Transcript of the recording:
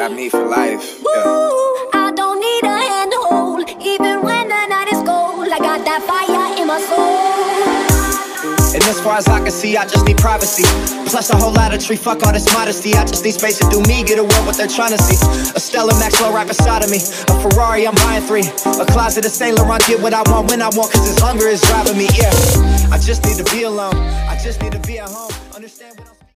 Got me for life. Yeah. Ooh, I don't need a hand to hold, even when the night is cold. I got that fire in my soul. And as far as I can see, I just need privacy. Plus a whole lot of tree, fuck all this modesty. I just need space to do me, get away what they're trying to see. A Stella Maxwell right beside of me. A Ferrari, I'm buying 3. A closet of Saint Laurent, get what I want when I want, cause this hunger is driving me, yeah. I just need to be alone, I just need to be at home. Understand what I'm